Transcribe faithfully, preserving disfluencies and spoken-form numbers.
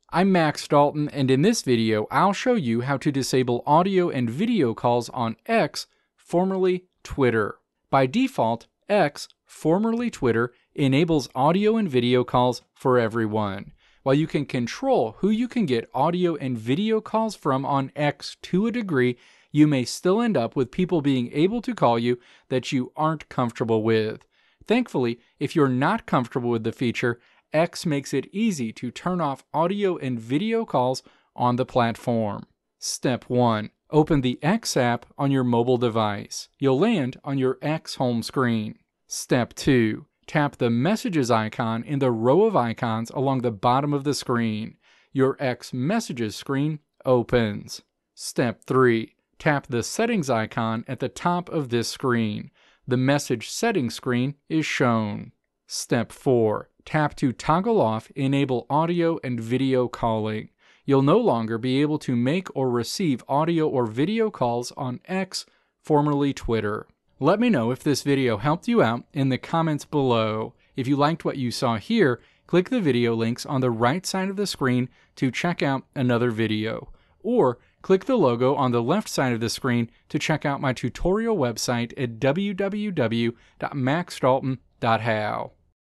I'm Max Dalton, and in this video, I'll show you how to disable audio and video calls on X, formerly Twitter. By default, X, formerly Twitter, enables audio and video calls for everyone. While you can control who you can get audio and video calls from on X to a degree, you may still end up with people being able to call you that you aren't comfortable with. Thankfully, if you're not comfortable with the feature, X makes it easy to turn off audio and video calls on the platform. Step one. Open the X app on your mobile device. You'll land on your X home screen. Step two. Tap the Messages icon in the row of icons along the bottom of the screen. Your X Messages screen opens. Step three. Tap the Settings icon at the top of this screen. The Message Settings screen is shown. Step four. Tap to toggle off Enable Audio and Video Calling. You'll no longer be able to make or receive audio or video calls on X, formerly Twitter. Let me know if this video helped you out in the comments below. If you liked what you saw here, click the video links on the right side of the screen to check out another video. Or click the logo on the left side of the screen to check out my tutorial website at w w w dot max dalton dot how.